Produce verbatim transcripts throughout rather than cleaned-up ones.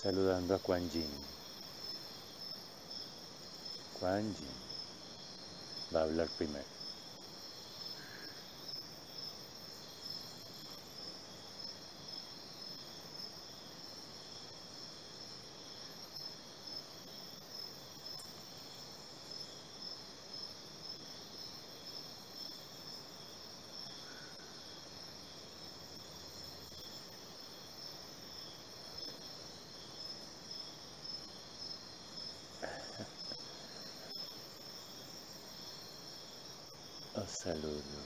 saludando a Quan Yin. Quan Yin va a hablar primero. Os saludo.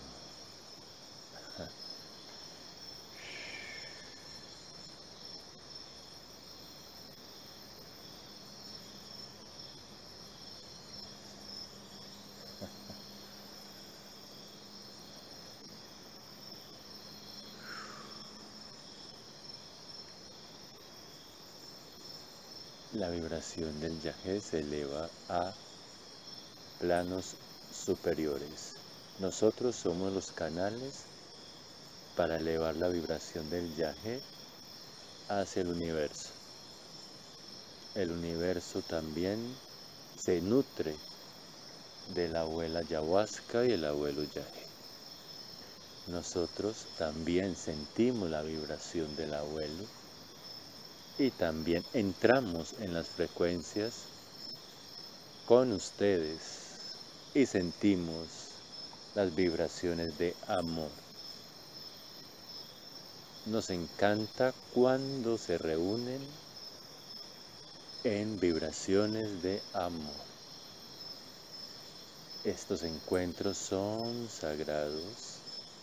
La vibración del yagé se eleva a planos superiores. Nosotros somos los canales para elevar la vibración del yagé hacia el universo. El universo también se nutre de la abuela ayahuasca y el abuelo yagé. Nosotros también sentimos la vibración del abuelo y también entramos en las frecuencias con ustedes y sentimos las vibraciones de amor. Nos encanta cuando se reúnen en vibraciones de amor. Estos encuentros son sagrados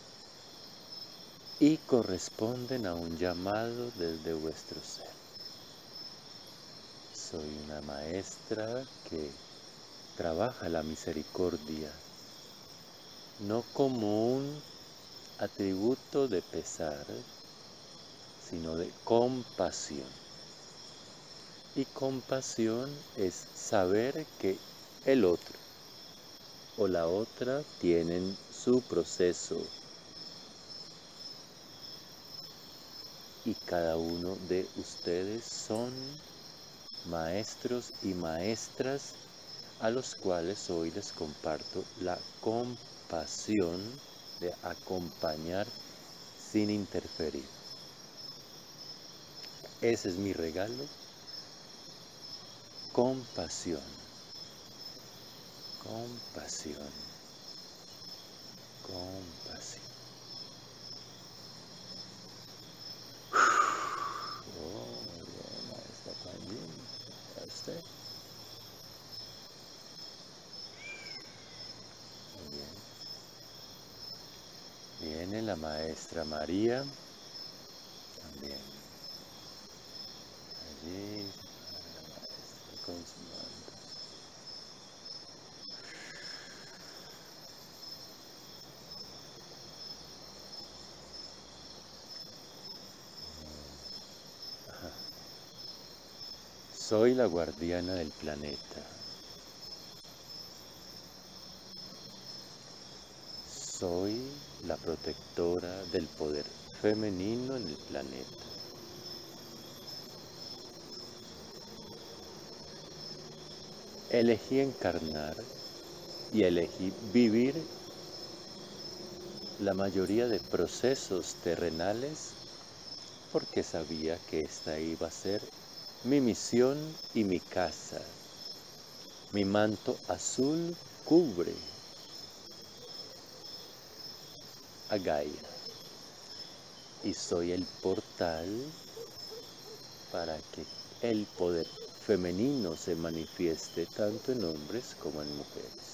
y corresponden a un llamado desde vuestro ser. Soy una maestra que trabaja la misericordia, no como un atributo de pesar, sino de compasión. Y compasión es saber que el otro o la otra tienen su proceso y cada uno de ustedes son maestros y maestras a los cuales hoy les comparto la compasión de acompañar sin interferir. Ese es mi regalo, compasión, compasión, compasión. Oh, muy bien, maestra Quan Yin, ¿a usted? Muy bien. Viene la maestra María, también. Allí, la maestra con su manto. Ajá. Soy la guardiana del planeta. Soy la protectora del poder femenino en el planeta. Elegí encarnar y elegí vivir la mayoría de procesos terrenales porque sabía que esta iba a ser mi misión y mi casa. Mi manto azul cubre a Gaia y soy el portal para que el poder femenino se manifieste tanto en hombres como en mujeres.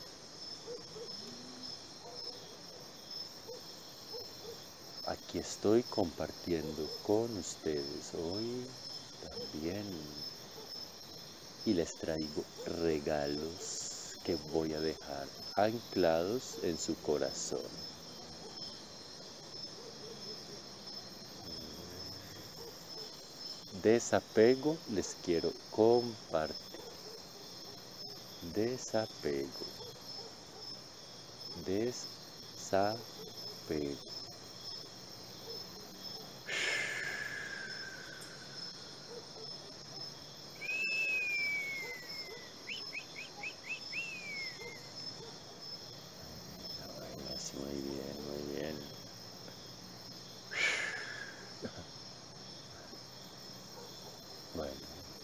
Aquí estoy compartiendo con ustedes hoy también y les traigo regalos que voy a dejar anclados en su corazón. Desapego les quiero compartir. Desapego. Desapego.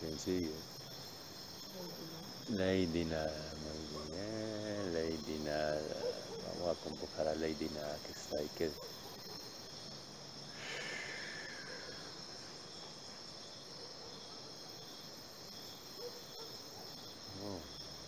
¿Quién sigue? Lady Nada, muy bien, Lady Nada. Vamos a convocar a Lady Nada que está ahí. Que... Oh.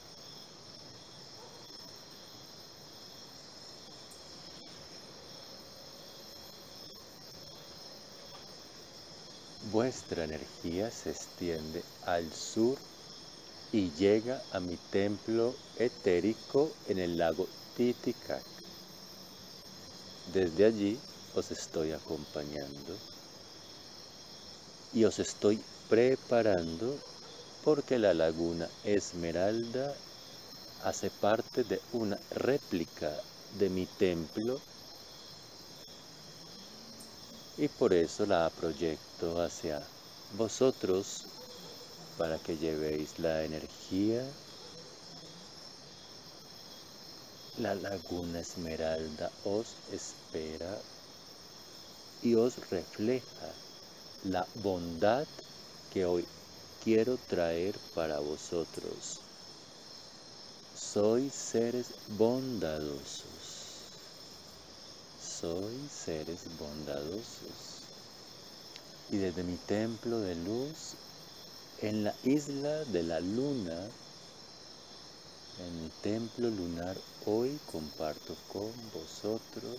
Vuestra energía se extiende al sur y llega a mi templo etérico en el lago Titicaca. Desde allí os estoy acompañando y os estoy preparando porque la laguna Esmeralda hace parte de una réplica de mi templo y por eso la proyecto hacia vosotros para que llevéis la energía. La laguna Esmeralda os espera y os refleja la bondad que hoy quiero traer para vosotros. Sois seres bondadosos. Sois seres bondadosos. Y desde mi templo de luz, en la isla de la luna, en mi templo lunar, hoy comparto con vosotros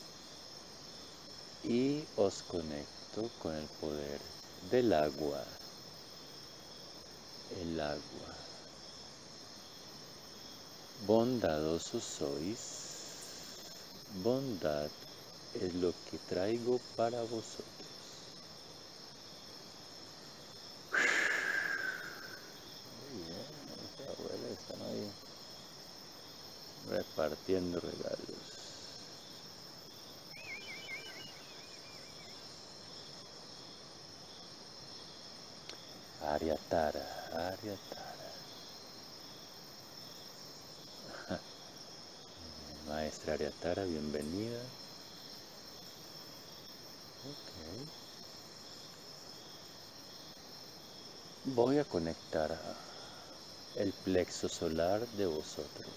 y os conecto con el poder del agua. El agua. Bondadosos sois. Bondad es lo que traigo para vosotros. Muy bien, los abuelos están ahí repartiendo regalos. Ariatara, Ariatara. Maestra Ariatara, bienvenida. Ok. Voy a conectar el plexo solar de vosotros.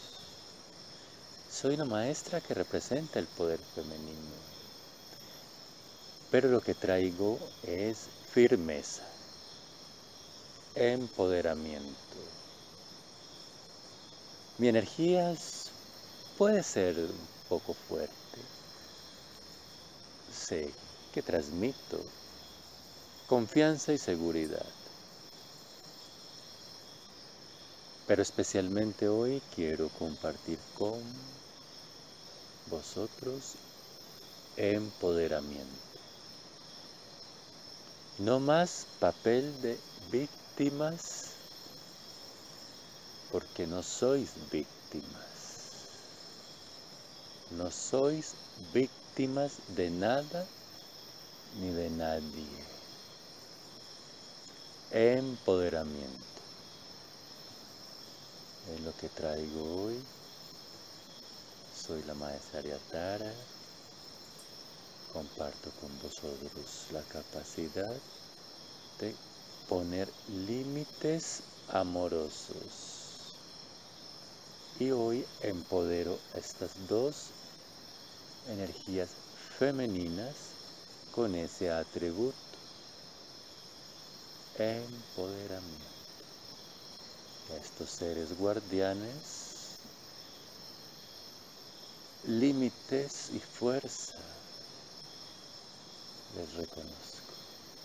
Soy una maestra que representa el poder femenino, pero lo que traigo es firmeza, empoderamiento. Mi energía puede ser un poco fuerte. Sé que transmito confianza y seguridad. Pero especialmente hoy quiero compartir con vosotros empoderamiento. No más papel de víctimas, porque no sois víctimas. No sois víctimas de nada ni de nadie. Empoderamiento es lo que traigo hoy. Soy la maestra Ariatara. Comparto con vosotros la capacidad de poner límites amorosos. Y hoy empodero estas dos energías femeninas con ese atributo. Empoderamiento. A estos seres guardianes, límites y fuerza, les reconozco.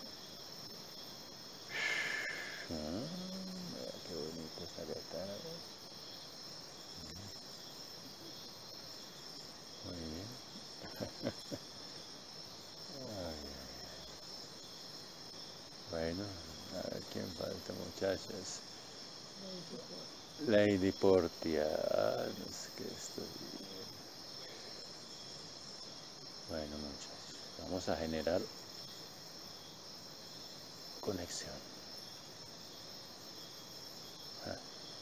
Ah, mira qué bonito esa Ariatara. Muy bien. Ay, bueno, a ver quién falta, muchachos. Lady Portia, ah, no sé qué estoy. Bueno, muchachos, vamos a generar conexión. Ah.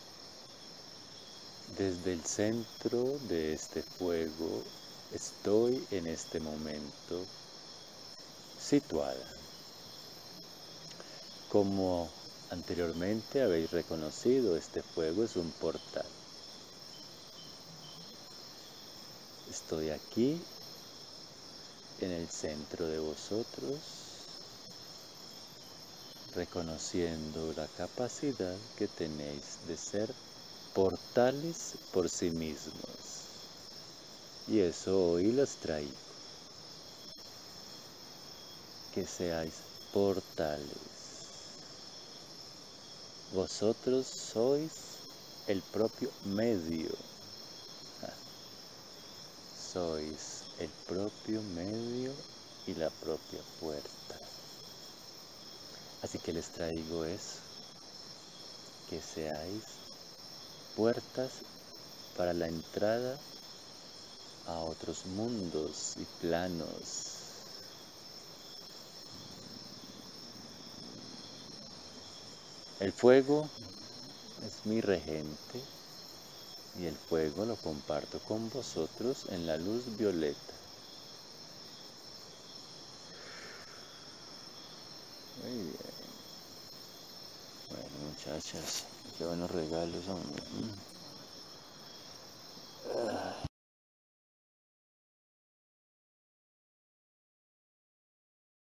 Desde el centro de este fuego estoy en este momento situada como Anteriormente habéis reconocido, este fuego es un portal. Estoy aquí, en el centro de vosotros, reconociendo la capacidad que tenéis de ser portales por sí mismos. Y eso hoy los traigo. Que seáis portales. Vosotros sois el propio medio. Sois el propio medio y la propia puerta. Así que les traigo eso. Que seáis puertas para la entrada a otros mundos y planos. El fuego es mi regente y el fuego lo comparto con vosotros en la luz violeta. Muy bien. Bueno, muchachas, qué buenos regalos, hombre.